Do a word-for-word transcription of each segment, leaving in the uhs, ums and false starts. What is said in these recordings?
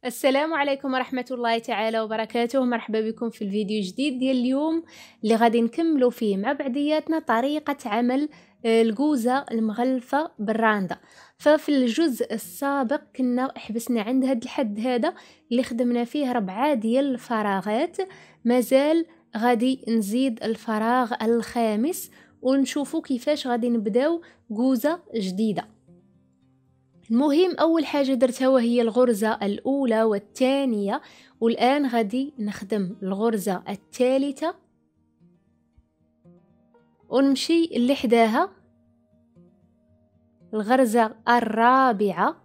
السلام عليكم ورحمة الله تعالى وبركاته. مرحبا بكم في الفيديو جديد ديال اليوم اللي غادي نكملوا فيه مع بعضياتنا طريقة عمل الكوزة المغلفة بالراندا. ففي الجزء السابق كنا حبسنا عند هذا الحد هذا اللي خدمنا فيه ربعة ديال الفراغات، مازال غادي نزيد الفراغ الخامس ونشوفوا كيفاش غادي نبداو كوزة جديدة. المهم اول حاجه درتها وهي الغرزه الاولى والثانيه، والان غادي نخدم الغرزه الثالثه ونمشي لحداها الغرزه الرابعه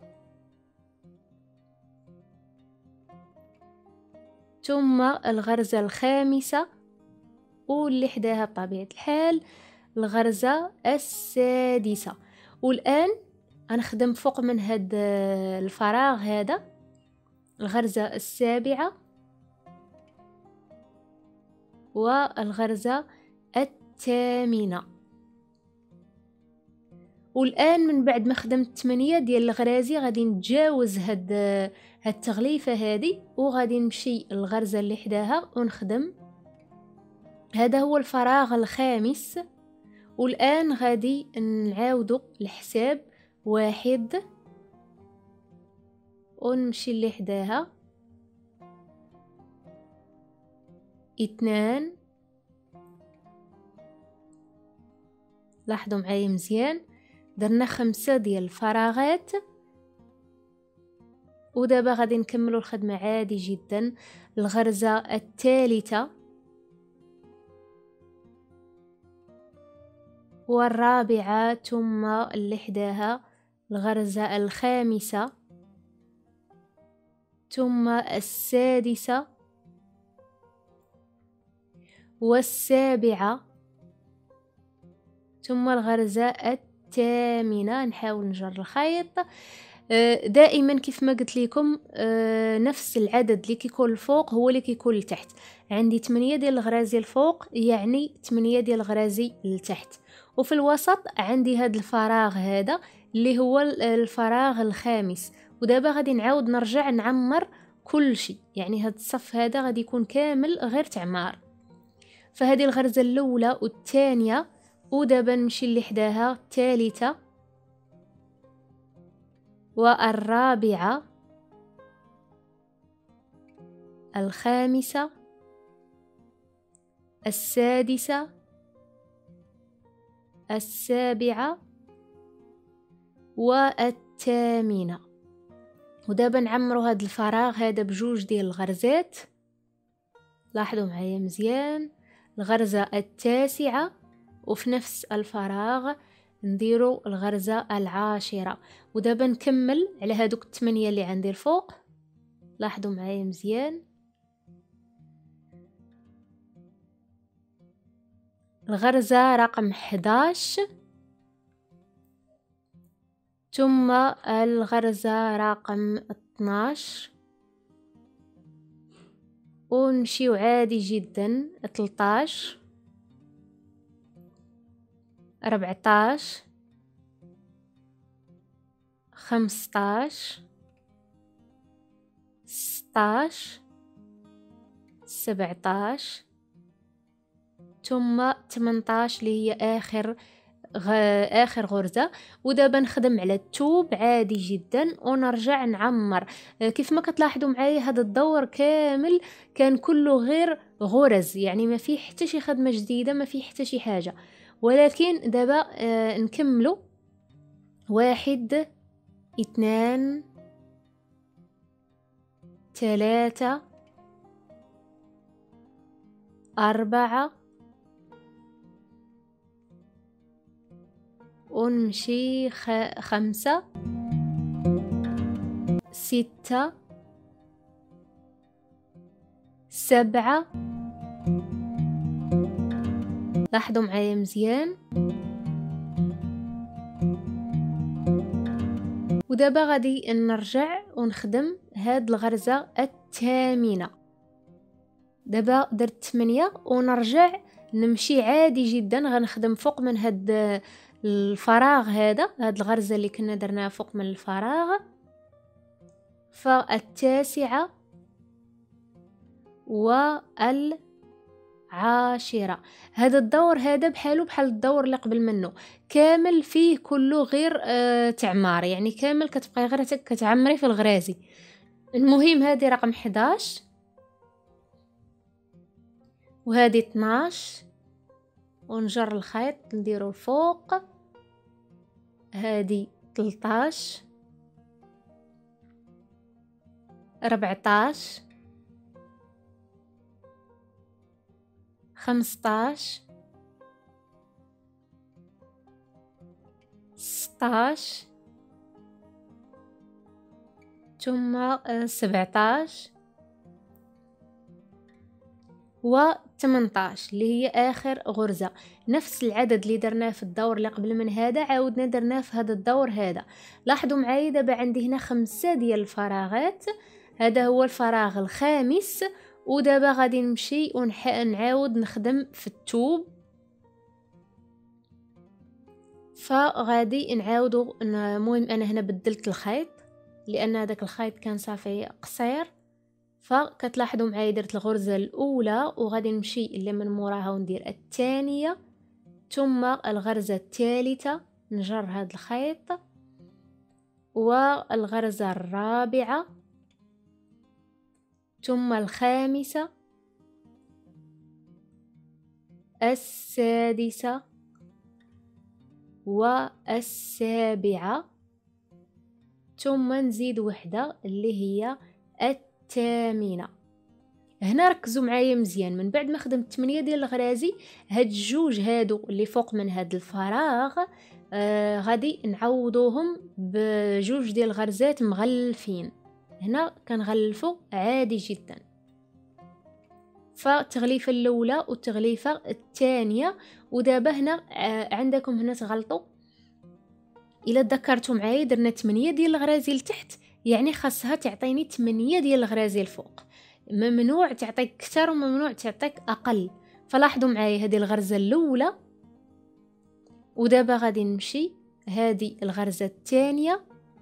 ثم الغرزه الخامسه واللي حداها بطبيعه الحال الغرزه السادسه. والان غنخدم فوق من هاد الفراغ هذا الغرزة السابعة والغرزة الثامنة. والآن من بعد ما خدمت ثمانية ديال الغرازي غادي نتجاوز هاد هاد التغليفة هذه وغادي نمشي الغرزة اللي حداها ونخدم. هذا هو الفراغ الخامس. والآن غادي نعاودو الحساب، واحد ونمشي اللي حداها، اثنان، لاحظوا معايا مزيان درنا خمسة ديال الفراغات. ودابا غادي نكملوا الخدمة عادي جدا. الغرزة الثالثة والرابعة ثم اللي حداها الغرزة الخامسة ثم السادسة والسابعة ثم الغرزة الثامنة. نحاول نجر الخيط دائما كيف ما قلت لكم، نفس العدد اللي كيكون الفوق هو اللي كيكون لتحت. عندي ثمانية ديال الغرازي الفوق يعني ثمانية ديال الغرازي لتحت، وفي الوسط عندي هذا الفراغ هذا اللي هو الفراغ الخامس. ودابا غادي نعاود نرجع نعمر كل شيء، يعني هذا الصف هذا غادي يكون كامل غير تعمار. فهذه الغرزة الأولى والثانية، ودابا نمشي اللي حداها الثالثة والرابعة الخامسة السادسة السابعة والثامنة. ودابا نعمروا هذا الفراغ هذا بجوج ديال الغرزات. لاحظوا معايا مزيان الغرزة التاسعة وفي نفس الفراغ نديروا الغرزة العاشرة. ودابا نكمل على هذوك الثمانية اللي عندي الفوق. لاحظوا معايا مزيان الغرزة رقم حداش ثم الغرزة رقم اثناش ونمشيو عادي جدا ثلاثة أربعتاش خمسطاش ستاش سبعتاش ثم ثمنطاش اللي هي آخر غ... آخر غرزة. ودابا نخدم على التوب عادي جدا ونرجع نعمر. كيف ما كتلاحظوا معايا هذا الدور كامل كان كله غير غرز، يعني ما فيه حتى شي خدمة جديدة، ما فيه حتى شي حاجة. ولكن دابا آه نكملوا واحد اثنان ثلاثة أربعة ونمشي خ... خمسة ستة سبعة. لاحظوا معايا مزيان. ودابا غادي نرجع ونخدم هاد الغرزة الثامنة. دابا درت ثمانية ونرجع نمشي عادي جدا. غنخدم فوق من هاد الفراغ هذا، هاد الغرزة اللي كنا درناها فوق من الفراغ فالتاسعة والعاشرة. هذا الدور هذا بحاله بحال الدور اللي قبل منه، كامل فيه كله غير آه تعمار، يعني كامل كتبقاي غير كتعمري في الغرازي. المهم هذه رقم حداش وهذه اثناش، ونجر الخيط نديرو الفوق. هذه تلطاش، ربعطاش، خمسطاش، ستاش، ثم سبعطاش و ثمنطاش اللي هي اخر غرزة. نفس العدد اللي درناه في الدور اللي قبل من هذا عاودنا درناه في هذا الدور هذا. لاحظوا معايا دابا عندي هنا خمسة ديال الفراغات، هذا هو الفراغ الخامس. ودابا غادي نمشي ونعاود نخدم في الثوب، فغادي نعاودو. المهم انا هنا بدلت الخيط لان هذاك الخيط كان صافي قصير، فكتلاحظوا معايا درت الغرزة الاولى وغادي نمشي اللي من موراها وندير الثانية ثم الغرزة الثالثة، نجر هذا الخيط، والغرزة الرابعة ثم الخامسة، السادسة والسابعة، ثم نزيد وحدة اللي هي الثامنة. هنا ركزوا معايا مزيان، من بعد ما خدمت ثمانية ديال الغرازي هاد الجوج هادو اللي فوق من هاد الفراغ آه غادي نعوضوهم بجوج ديال الغرزات مغلفين. هنا كنغلفوا عادي جدا، فالتغليفه الاولى والتغليفه الثانيه. ودابا هنا آه عندكم هنا تغلطوا، الا تذكرتوا معايا درنا ثمانية ديال الغرازي لتحت، يعني خاصها تعطيني ثمانية ديال الغرازي الفوق، ممنوع تعطيك اكثر وممنوع تعطيك اقل. فلاحظوا معايا هذه الغرزه الاولى، ودابا غادي نمشي هذه الغرزه الثانيه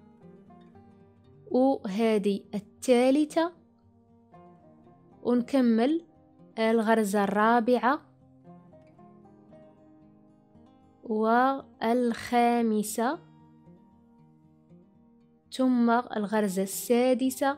وهذه الثالثه، ونكمل الغرزه الرابعه والخامسه ثم الغرزه السادسه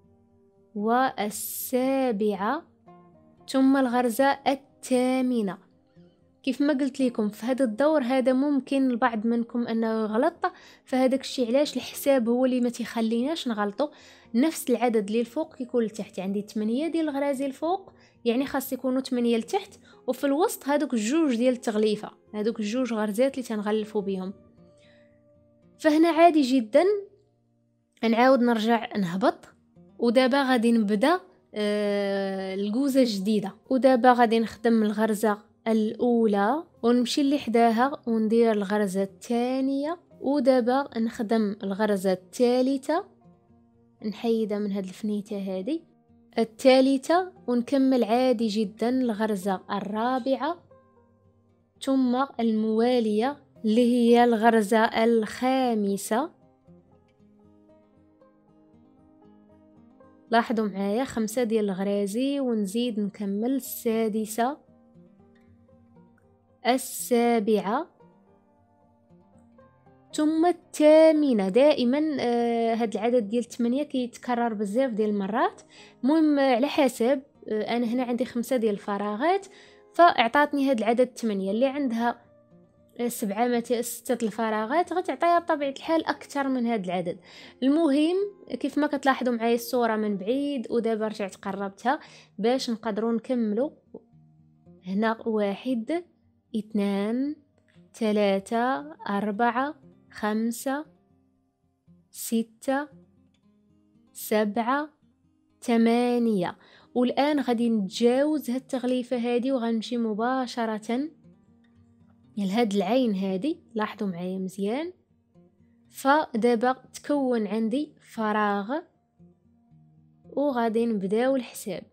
والسابعه ثم الغرزه الثامنه. كيف ما قلت لكم في هذا الدور هذا ممكن البعض منكم انه غلط، فهذاك الشيء علاش الحساب هو اللي ما تيخليناش نغلطوا. نفس العدد اللي الفوق يكون لتحت، عندي ثمانية ديال الغرازي الفوق يعني خاص يكونوا ثمانية لتحت، وفي الوسط هذوك الجوج ديال التغليفه، هذوك الجوج غرزات اللي تنغلفوا بهم. فهنا عادي جدا نعاود نرجع نهبط، ودابا غادي نبدا آه الجوزه جديده. ودابا غادي نخدم الغرزه الاولى ونمشي اللي حداها وندير الغرزه الثانيه، ودابا نخدم الغرزه الثالثه، نحيدها من هاد الفنيته هذه الثالثه، ونكمل عادي جدا الغرزه الرابعه ثم المواليه اللي هي الغرزه الخامسه. لاحظوا معايا خمسة ديال الغرازي، ونزيد نكمل السادسه السابعه ثم الثامنه. دائما آه هاد العدد ديال ثمانية كيتكرر بزاف ديال المرات. المهم على حسب آه انا هنا عندي خمسة ديال الفراغات، فاعطاتني هاد العدد ثمانية. اللي عندها سبعة مثلا ستة الفراغات غتعطيها بطبيعه الحال اكثر من هاد العدد. المهم كيف ما كتلاحظوا معايا الصوره من بعيد، ودابا رجعت قربتها باش نقدروا نكملوا. هنا واحد اثنان ثلاثة أربعة خمسة ستة سبعة ثمانية. والآن غادي نتجاوز هاد التغليفة هادي وغنمشي مباشرة لهاد العين هادي. لاحظوا معايا مزيان، فدابا تكون عندي فراغ وغادي نبداو الحساب.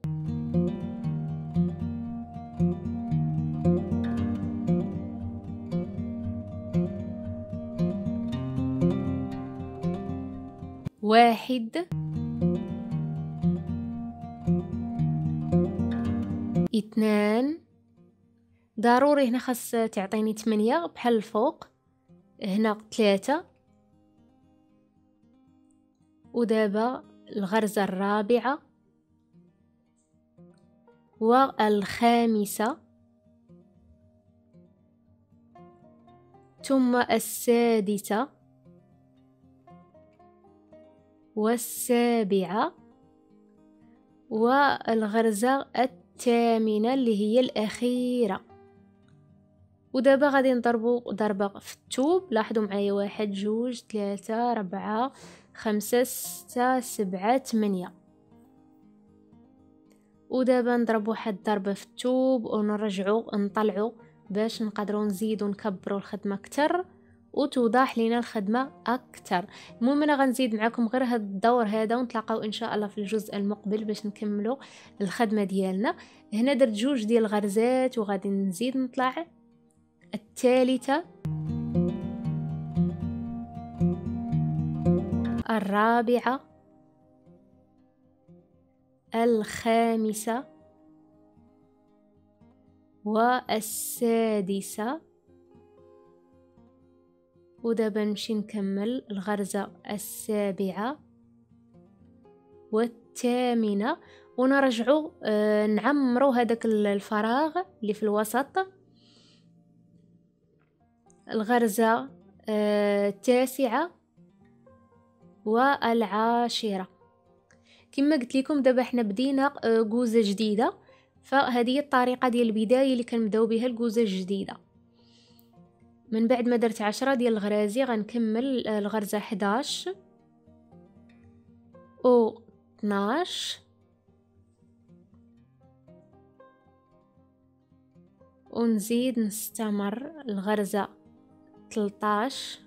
واحد اثنان. ضروري هنا خاص تعطيني ثمانية بحال الفوق. هنا ثلاثة. ودابا الغرزة الرابعة والخامسة ثم السادسة والسابعة والغرزة الثامنة اللي هي الأخيرة. ودابا غادي نضربو ضربة في الثوب. لاحظوا معايا واحد جوج ثلاثة ربعة خمسة ستة سبعة ثمانية. ودابا نضرب واحد ضربة في الثوب ونرجعو نطلعو باش نقدروا نزيدو نكبروا الخدمة اكثر وتوضح لينا الخدمة اكثر. المهم انا غنزيد معكم غير هذا الدور هذا ونتلاقاو ان شاء الله في الجزء المقبل باش نكملوا الخدمة ديالنا. هنا درت جوج ديال الغرزات وغادي نزيد نطلع الثالثة الرابعة الخامسة والسادسة. ودابا نمشي نكمل الغرزة السابعة والثامنة ونرجعوا آه نعمروا هذاك الفراغ اللي في الوسط. الغرزة آه التاسعة والعاشرة. كما قلت لكم دابا حنا بدينا غوزه جديده، فهذه الطريقه ديال البدايه اللي كنبداو بها الغوزه الجديده. من بعد ما درت عشرة ديال الغرازي غنكمل الغرزه احداش و اثناش ونزيد نستمر الغرزه ثلاثطاش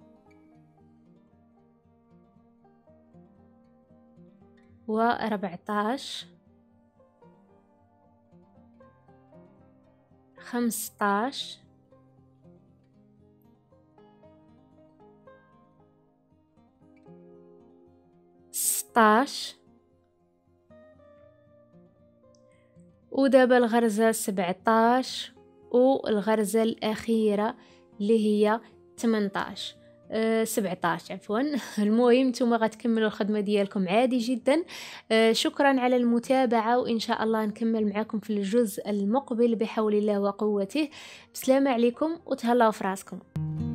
وأربعطاش خمسطاش ستاش. ودابا الغرزة سبعطاش والغرزة الأخيرة اللي هي ثمنطاش أه سبعطاش عفوا. المهم نتوما غتكملوا الخدمه ديالكم عادي جدا. أه شكرا على المتابعه وان شاء الله نكمل معكم في الجزء المقبل بحول الله وقوته. بسلامه عليكم وتهلاو في راسكم.